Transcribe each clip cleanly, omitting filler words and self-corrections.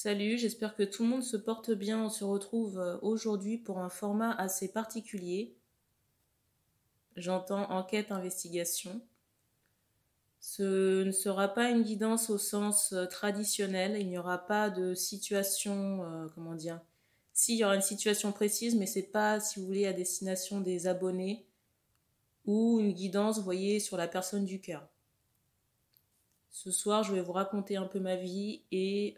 Salut, j'espère que tout le monde se porte bien. On se retrouve aujourd'hui pour un format assez particulier. J'entends enquête-investigation. Ce ne sera pas une guidance au sens traditionnel. Il n'y aura pas de situation, comment dire. Si, il y aura une situation précise, mais c'est pas, si vous voulez, à destination des abonnés ou une guidance, vous voyez, sur la personne du cœur. Ce soir, je vais vous raconter un peu ma vie et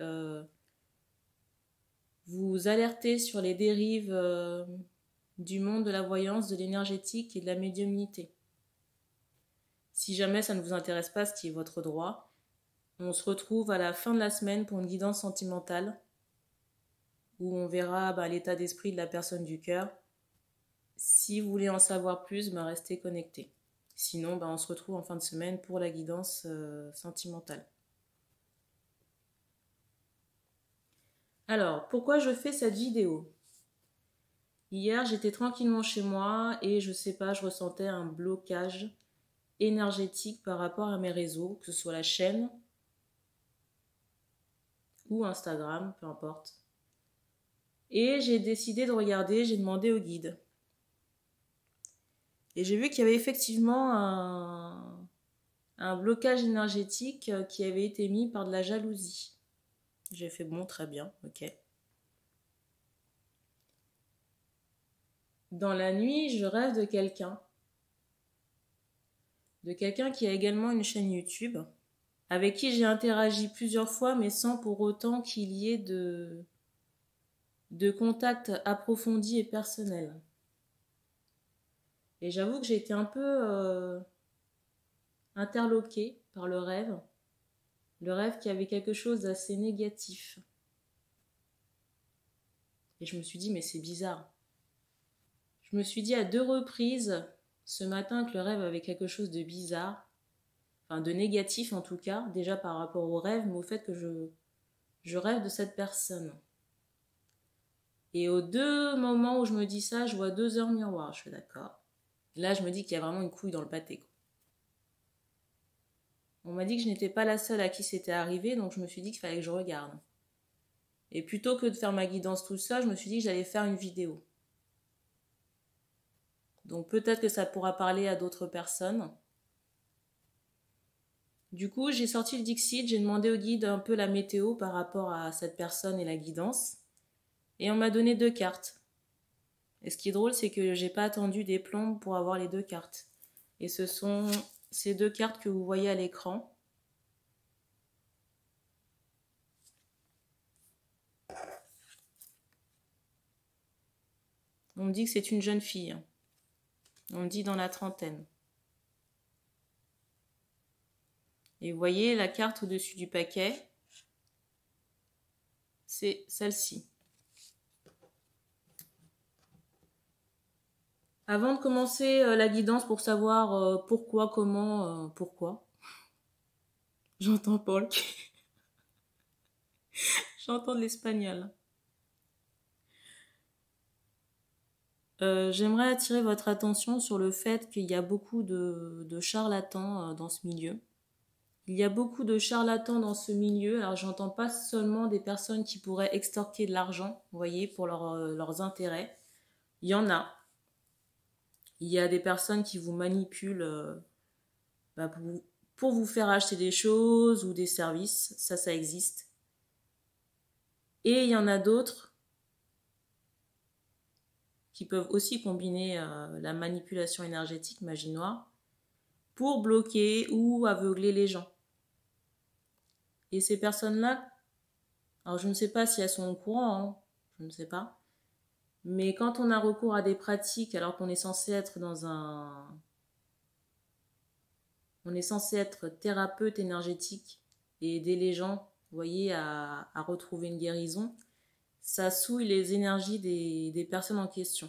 vous alerter sur les dérives du monde de la voyance, de l'énergétique et de la médiumnité. Si jamais ça ne vous intéresse pas, ce qui est votre droit, on se retrouve à la fin de la semaine pour une guidance sentimentale où on verra l'état d'esprit de la personne du cœur. Si vous voulez en savoir plus, restez connectés. Sinon, on se retrouve en fin de semaine pour la guidance sentimentale. Alors, pourquoi je fais cette vidéo ? Hier, j'étais tranquillement chez moi et je sais pas, je ressentais un blocage énergétique par rapport à mes réseaux, que ce soit la chaîne ou Instagram, peu importe. Et j'ai décidé de regarder, j'ai demandé au guide. Et j'ai vu qu'il y avait effectivement un blocage énergétique qui avait été mis par de la jalousie. J'ai fait bon, très bien, ok. Dans la nuit, je rêve de quelqu'un qui a également une chaîne YouTube, avec qui j'ai interagi plusieurs fois, mais sans pour autant qu'il y ait de contact approfondi et personnel. Et j'avoue que j'ai été un peu interloquée par le rêve qui avait quelque chose d'assez négatif. Et je me suis dit, mais c'est bizarre. Je me suis dit à 2 reprises ce matin que le rêve avait quelque chose de bizarre, enfin de négatif en tout cas, déjà par rapport au rêve, mais au fait que je rêve de cette personne. Et aux 2 moments où je me dis ça, je vois 2 heures miroirs, je suis d'accord. Là, je me dis qu'il y a vraiment une couille dans le pâté, quoi. On m'a dit que je n'étais pas la seule à qui c'était arrivé, donc je me suis dit qu'il fallait que je regarde. Et plutôt que de faire ma guidance tout ça, je me suis dit que j'allais faire une vidéo. Donc peut-être que ça pourra parler à d'autres personnes. Du coup, j'ai sorti le Dixit, j'ai demandé au guide un peu la météo par rapport à cette personne et la guidance. Et on m'a donné 2 cartes. Et ce qui est drôle, c'est que j'ai pas attendu des plombes pour avoir les 2 cartes. Et ce sont ces 2 cartes que vous voyez à l'écran. On me dit que c'est une jeune fille. On me dit dans la trentaine. Et vous voyez la carte au-dessus du paquet, c'est celle-ci. Avant de commencer la guidance pour savoir pourquoi, comment, pourquoi, j'entends Paul. J'entends de l'espagnol. J'aimerais attirer votre attention sur le fait qu'il y a beaucoup de charlatans dans ce milieu. Il y a beaucoup de charlatans dans ce milieu. Alors, j'entends pas seulement des personnes qui pourraient extorquer de l'argent, vous voyez, pour leurs intérêts. Il y en a. Il y a des personnes qui vous manipulent pour vous faire acheter des choses ou des services. Ça existe. Et il y en a d'autres qui peuvent aussi combiner la manipulation énergétique, magie noire, pour bloquer ou aveugler les gens. Et ces personnes-là, alors je ne sais pas si elles sont au courant, hein, je ne sais pas, mais quand on a recours à des pratiques alors qu'on est censé être on est censé être thérapeute énergétique et aider les gens, vous voyez, à retrouver une guérison, ça souille les énergies des personnes en question.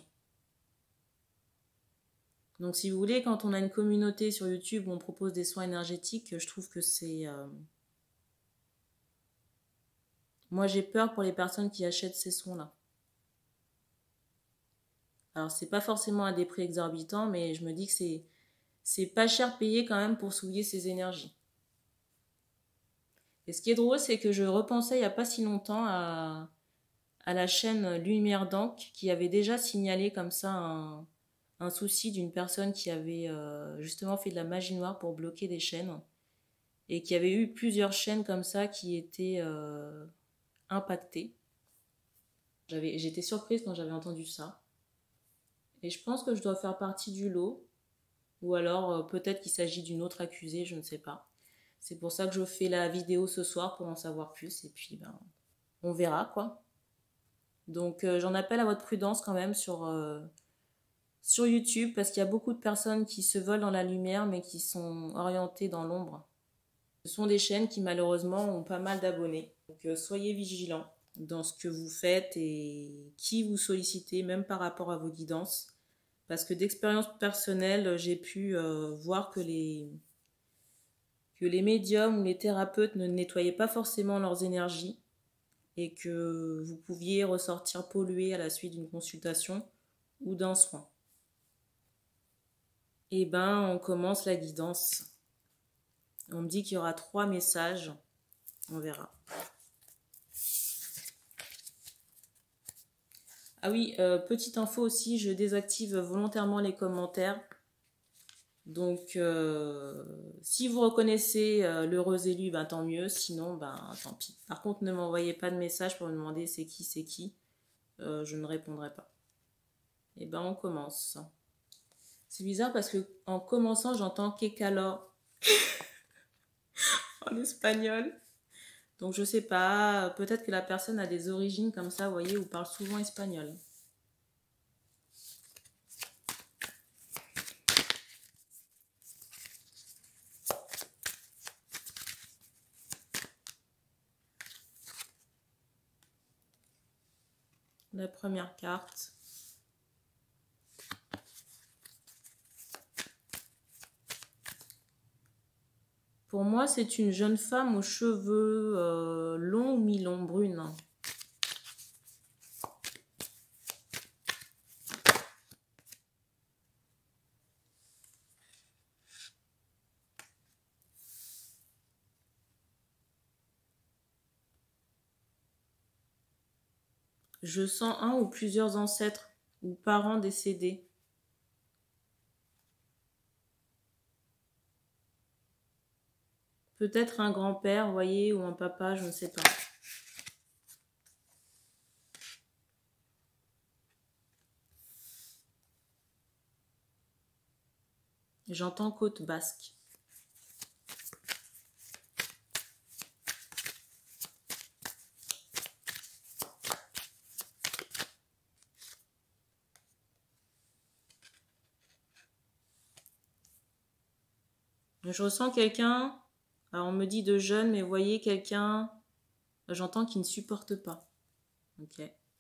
Donc si vous voulez, quand on a une communauté sur YouTube où on propose des soins énergétiques, je trouve que c'est... Moi j'ai peur pour les personnes qui achètent ces soins-là. Alors c'est pas forcément à des prix exorbitants, mais je me dis que c'est pas cher payé quand même pour souiller ces énergies. Et ce qui est drôle, c'est que je repensais il n'y a pas si longtemps à la chaîne Lumière d'Ancre qui avait déjà signalé comme ça un souci d'une personne qui avait justement fait de la magie noire pour bloquer des chaînes et qui avait eu plusieurs chaînes comme ça qui étaient impactées. J'étais surprise quand j'avais entendu ça. Et je pense que je dois faire partie du lot. Ou alors peut-être qu'il s'agit d'une autre accusée, je ne sais pas. C'est pour ça que je fais la vidéo ce soir pour en savoir plus. Et puis on verra quoi. Donc j'en appelle à votre prudence quand même sur YouTube parce qu'il y a beaucoup de personnes qui se veulent dans la lumière mais qui sont orientées dans l'ombre. Ce sont des chaînes qui malheureusement ont pas mal d'abonnés. Donc soyez vigilants dans ce que vous faites et qui vous sollicitez, même par rapport à vos guidances. Parce que d'expérience personnelle, j'ai pu voir que les médiums ou les thérapeutes ne nettoyaient pas forcément leurs énergies et que vous pouviez ressortir pollué à la suite d'une consultation ou d'un soin. Et on commence la guidance. On me dit qu'il y aura 3 messages. On verra. Ah oui, petite info aussi, je désactive volontairement les commentaires. Donc, si vous reconnaissez l'heureux élu, tant mieux. Sinon, tant pis. Par contre, ne m'envoyez pas de message pour me demander c'est qui. Je ne répondrai pas. Et on commence. C'est bizarre parce que en commençant, j'entends que calor en espagnol. Donc, je sais pas. Peut-être que la personne a des origines comme ça, vous voyez, ou parle souvent espagnol. La première carte. Pour moi, c'est une jeune femme aux cheveux longs ou mi-longs, brunes. Je sens un ou plusieurs ancêtres ou parents décédés. Peut-être un grand-père, vous voyez, ou un papa, je ne sais pas. J'entends côte basque. Je ressens quelqu'un, alors on me dit de jeune, mais vous voyez quelqu'un, j'entends qui ne supporte pas. Ok.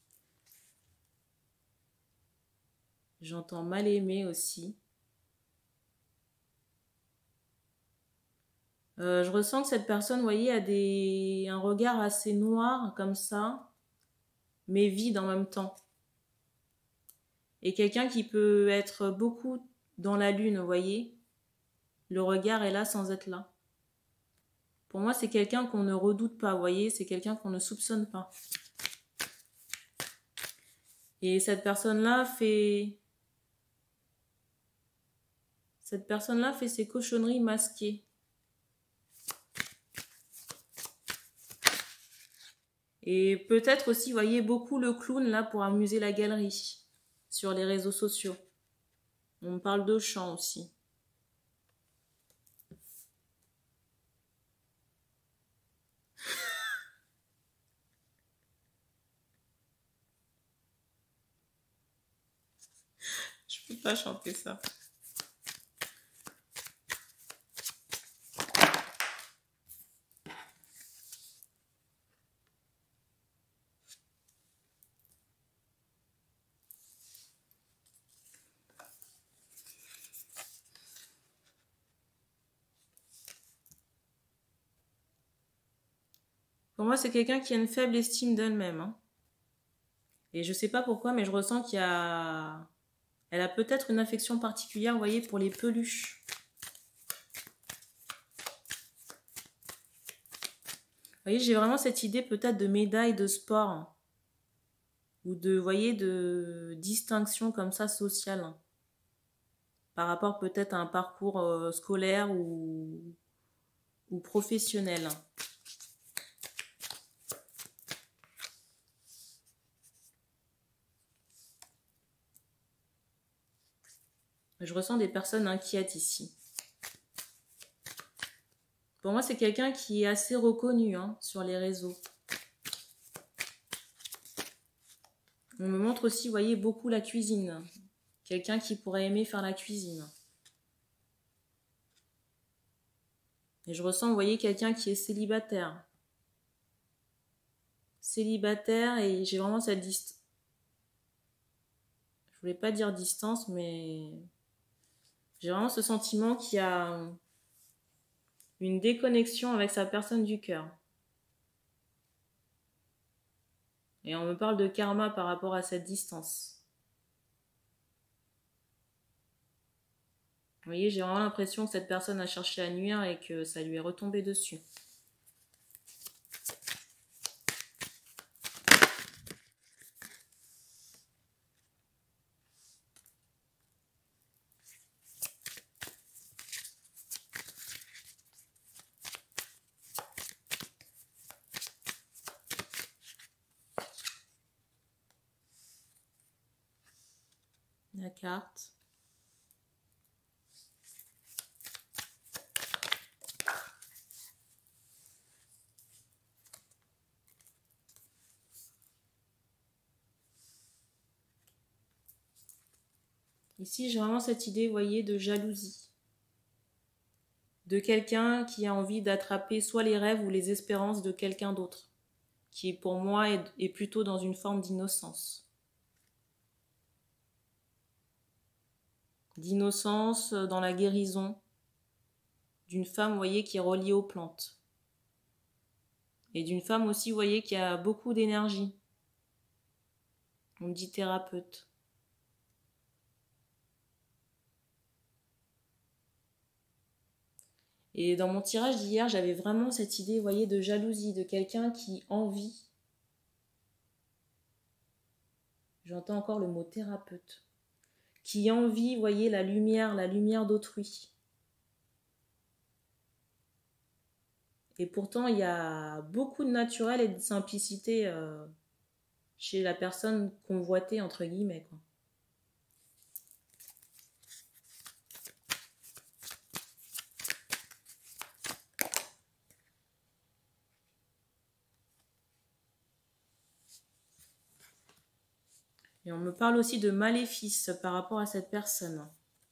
J'entends mal aimé aussi. Je ressens que cette personne, vous voyez, a un regard assez noir comme ça, mais vide en même temps. Et quelqu'un qui peut être beaucoup dans la lune, vous voyez. Le regard est là sans être là. Pour moi, c'est quelqu'un qu'on ne redoute pas, vous voyez, c'est quelqu'un qu'on ne soupçonne pas. Et cette personne-là fait ses cochonneries masquées. Et peut-être aussi, vous voyez, beaucoup le clown là pour amuser la galerie sur les réseaux sociaux. On me parle de chant aussi. Je peux pas chanter ça. Pour moi, c'est quelqu'un qui a une faible estime d'elle-même. Hein. Et je sais pas pourquoi, mais je ressens qu'il y a... Elle a peut-être une affection particulière, vous voyez, pour les peluches. voyez, j'ai vraiment cette idée peut-être de médaille de sport ou de, vous voyez, de distinction comme ça sociale par rapport peut-être à un parcours scolaire ou professionnel. Je ressens des personnes inquiètes ici. Pour moi, c'est quelqu'un qui est assez reconnu sur les réseaux. On me montre aussi, vous voyez, beaucoup la cuisine. Quelqu'un qui pourrait aimer faire la cuisine. Et je ressens, vous voyez, quelqu'un qui est célibataire. Célibataire et j'ai vraiment cette distance. Je voulais pas dire distance, mais j'ai vraiment ce sentiment qu'il y a une déconnexion avec sa personne du cœur. Et on me parle de karma par rapport à cette distance. Vous voyez, j'ai vraiment l'impression que cette personne a cherché à nuire et que ça lui est retombé dessus. La carte. Ici, j'ai vraiment cette idée, vous voyez, de jalousie. De quelqu'un qui a envie d'attraper soit les rêves ou les espérances de quelqu'un d'autre. Qui, pour moi, est plutôt dans une forme d'innocence. D'innocence dans la guérison d'une femme, vous voyez, qui est reliée aux plantes. Et d'une femme aussi, vous voyez, qui a beaucoup d'énergie. On dit thérapeute. Et dans mon tirage d'hier, j'avais vraiment cette idée, vous voyez, de jalousie, de quelqu'un qui envie. J'entends encore le mot thérapeute. Qui envie, vous voyez, la lumière d'autrui. Et pourtant, il y a beaucoup de naturel et de simplicité chez la personne convoitée, entre guillemets, quoi. Et on me parle aussi de maléfice par rapport à cette personne.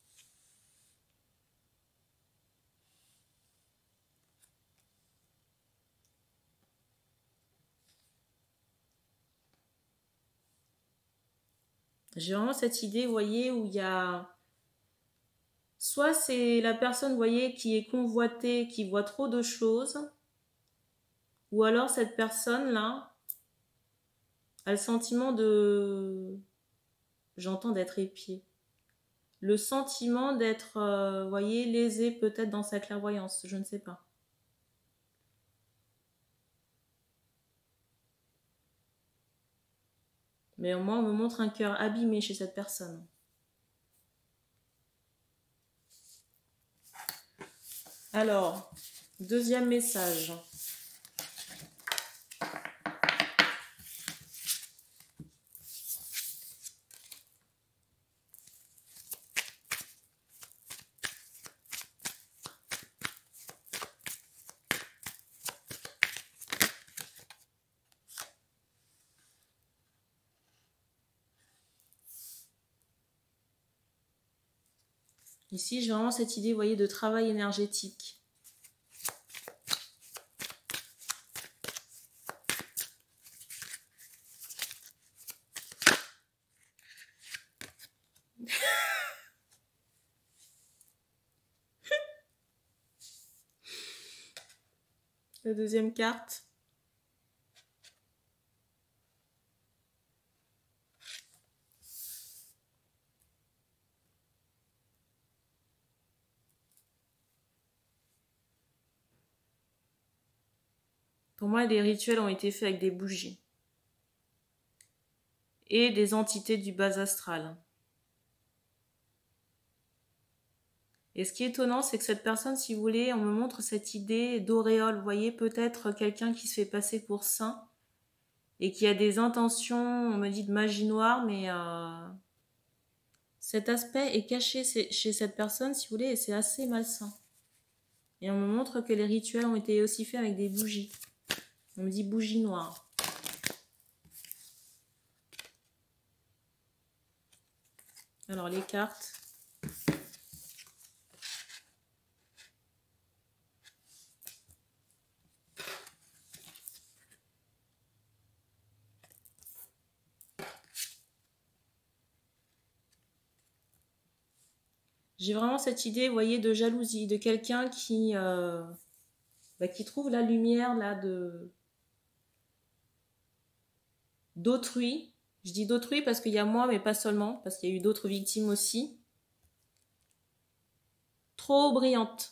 J'ai vraiment cette idée, vous voyez, où il y a... Soit c'est la personne, vous voyez, qui est convoitée, qui voit trop de choses, ou alors cette personne-là a le sentiment de... J'entends d'être épiée. Le sentiment d'être, vous voyez, lésé peut-être dans sa clairvoyance, je ne sais pas. Mais au moins, on me montre un cœur abîmé chez cette personne. Alors, deuxième message. Ici, j'ai vraiment cette idée, vous voyez, de travail énergétique. La deuxième carte. Pour moi, les rituels ont été faits avec des bougies. Et des entités du bas astral. Et ce qui est étonnant, c'est que cette personne, si vous voulez, on me montre cette idée d'auréole. Vous voyez, peut-être quelqu'un qui se fait passer pour saint et qui a des intentions, on me dit de magie noire, mais cet aspect est caché chez cette personne, si vous voulez, et c'est assez malsain. Et on me montre que les rituels ont été aussi faits avec des bougies. On me dit bougie noire. Alors les cartes. J'ai vraiment cette idée, vous voyez, de jalousie, de quelqu'un qui trouve la lumière là d'autrui. Je dis d'autrui parce qu'il y a moi, mais pas seulement, parce qu'il y a eu d'autres victimes aussi. Trop brillante.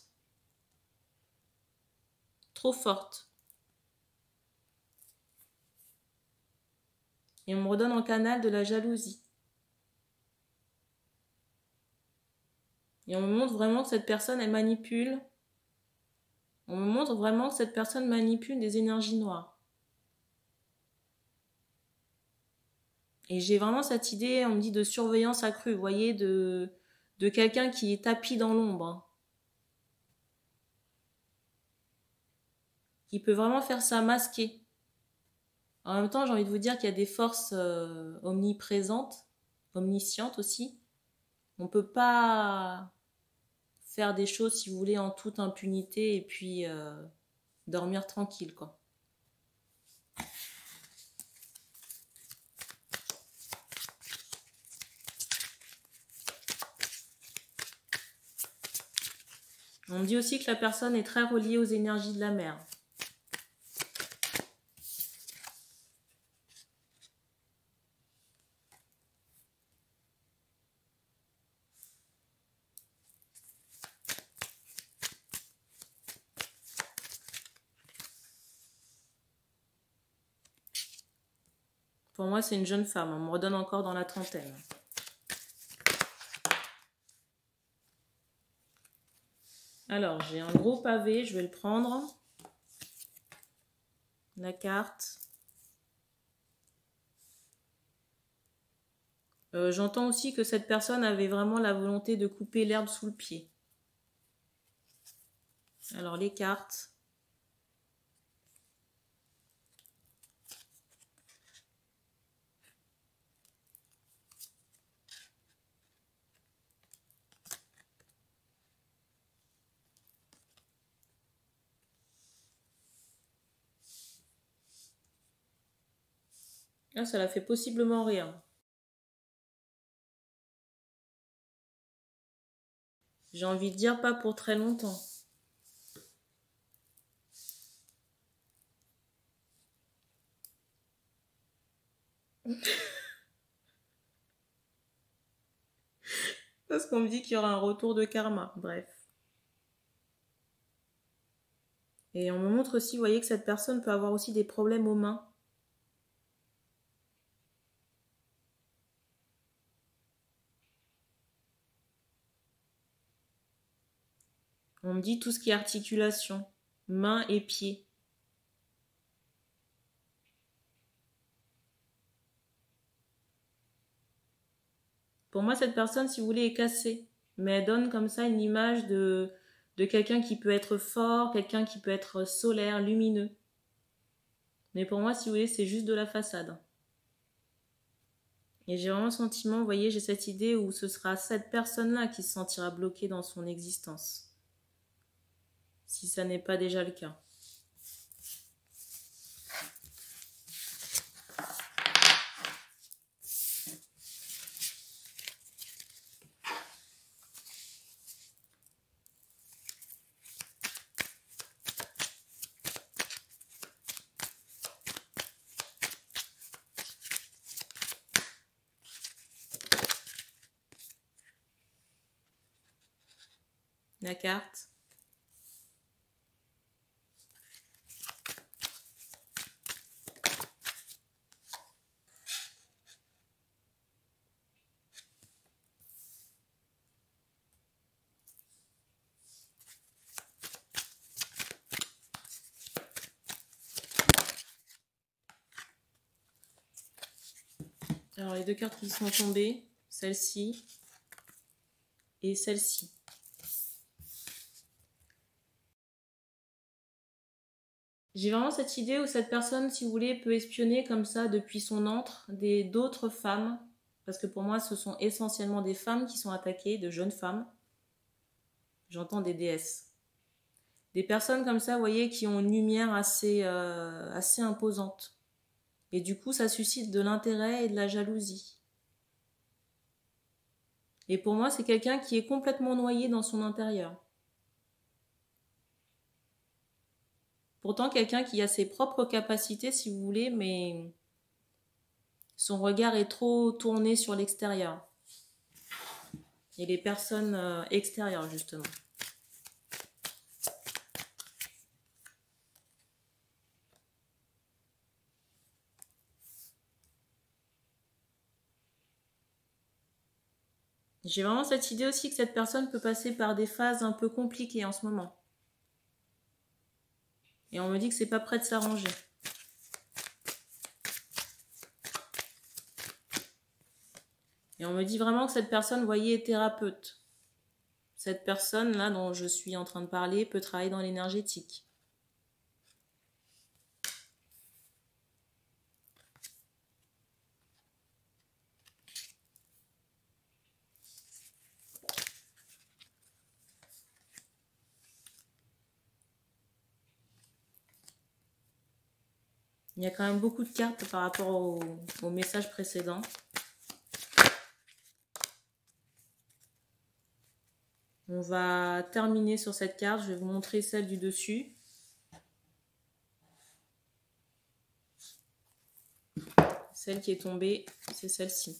Trop forte. Et on me redonne en canal de la jalousie. Et on me montre vraiment que cette personne, elle manipule. On me montre vraiment que cette personne manipule des énergies noires. Et j'ai vraiment cette idée, on me dit, de surveillance accrue, vous voyez, de quelqu'un qui est tapi dans l'ombre. Qui peut vraiment faire ça masqué. En même temps, j'ai envie de vous dire qu'il y a des forces omniprésentes, omniscientes aussi. On ne peut pas faire des choses, si vous voulez, en toute impunité et puis dormir tranquille, quoi. On me dit aussi que la personne est très reliée aux énergies de la mer. Pour moi, c'est une jeune femme. On me redonne encore dans la trentaine. Alors, j'ai un gros pavé. Je vais le prendre. La carte. J'entends aussi que cette personne avait vraiment la volonté de couper l'herbe sous le pied. Alors, les cartes. Ah, ça la fait possiblement rien. J'ai envie de dire pas pour très longtemps. Parce qu'on me dit qu'il y aura un retour de karma. Bref. Et on me montre aussi, vous voyez, que cette personne peut avoir aussi des problèmes aux mains. On me dit tout ce qui est articulation, mains et pieds. Pour moi, cette personne, si vous voulez, est cassée. Mais elle donne comme ça une image de quelqu'un qui peut être fort, quelqu'un qui peut être solaire, lumineux. Mais pour moi, si vous voulez, c'est juste de la façade. Et j'ai vraiment le sentiment, vous voyez, j'ai cette idée où ce sera cette personne-là qui se sentira bloquée dans son existence. Si ça n'est pas déjà le cas. La carte. Alors, les deux cartes qui sont tombées, celle-ci et celle-ci. J'ai vraiment cette idée où cette personne, si vous voulez, peut espionner comme ça depuis son antre d'autres femmes. Parce que pour moi, ce sont essentiellement des femmes qui sont attaquées, de jeunes femmes. J'entends des déesses. Des personnes comme ça, vous voyez, qui ont une lumière assez imposante. Et du coup, ça suscite de l'intérêt et de la jalousie. Et pour moi, c'est quelqu'un qui est complètement noyé dans son intérieur. Pourtant, quelqu'un qui a ses propres capacités, si vous voulez, mais son regard est trop tourné sur l'extérieur. Et les personnes extérieures, justement. J'ai vraiment cette idée aussi que cette personne peut passer par des phases un peu compliquées en ce moment. Et on me dit que c'est pas prêt de s'arranger. Et on me dit vraiment que cette personne, vous voyez, est thérapeute. Cette personne-là dont je suis en train de parler peut travailler dans l'énergétique. Il y a quand même beaucoup de cartes par rapport au message précédent. On va terminer sur cette carte. Je vais vous montrer celle du dessus. Celle qui est tombée, c'est celle-ci.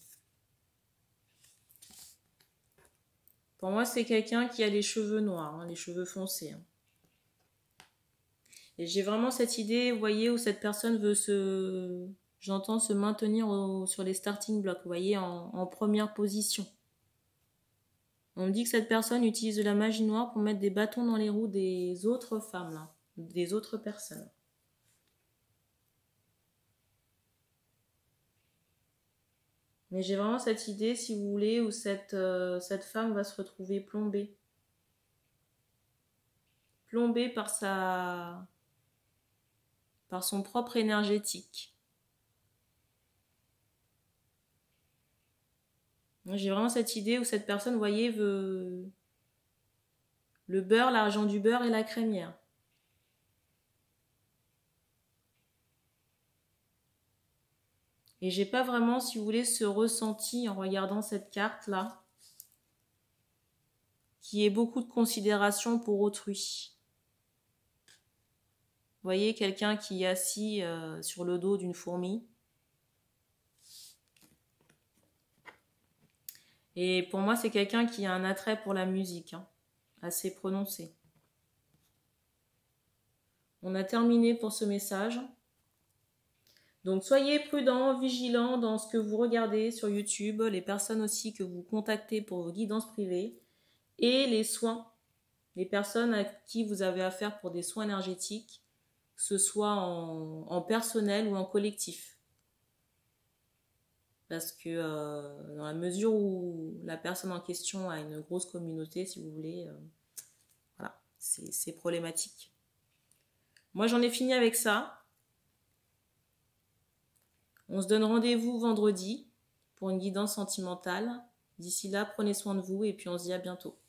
Pour moi, c'est quelqu'un qui a les cheveux noirs, hein, les cheveux foncés. Hein. Et j'ai vraiment cette idée, vous voyez, où cette personne veut j'entends se maintenir sur les starting blocks, vous voyez, en première position. On me dit que cette personne utilise de la magie noire pour mettre des bâtons dans les roues des autres femmes, là, des autres personnes. Mais j'ai vraiment cette idée, si vous voulez, où cette femme va se retrouver plombée. Plombée par son propre énergétique. J'ai vraiment cette idée où cette personne, vous voyez, veut le beurre, l'argent du beurre et la crémière. Et j'ai pas vraiment, si vous voulez, ce ressenti en regardant cette carte-là, qui est beaucoup de considération pour autrui. Vous voyez, quelqu'un qui est assis sur le dos d'une fourmi. Et pour moi, c'est quelqu'un qui a un attrait pour la musique, hein, assez prononcé. On a terminé pour ce message. Donc, soyez prudents, vigilants dans ce que vous regardez sur YouTube, les personnes aussi que vous contactez pour vos guidances privées et les soins, les personnes à qui vous avez affaire pour des soins énergétiques, que ce soit en personnel ou en collectif. Parce que dans la mesure où la personne en question a une grosse communauté, si vous voulez, voilà, c'est problématique. Moi, j'en ai fini avec ça. On se donne rendez-vous vendredi pour une guidance sentimentale. D'ici là, prenez soin de vous et puis on se dit à bientôt.